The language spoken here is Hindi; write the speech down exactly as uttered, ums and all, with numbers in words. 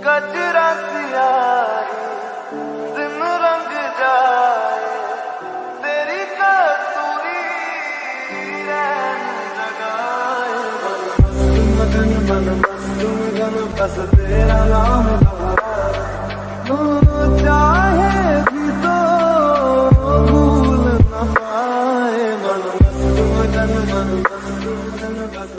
कचरा सियाही दिन रंग जाए तेरी कसूरी रैन जगाए। तुम मगन मन मस्त तुम गम बस तेरा नाम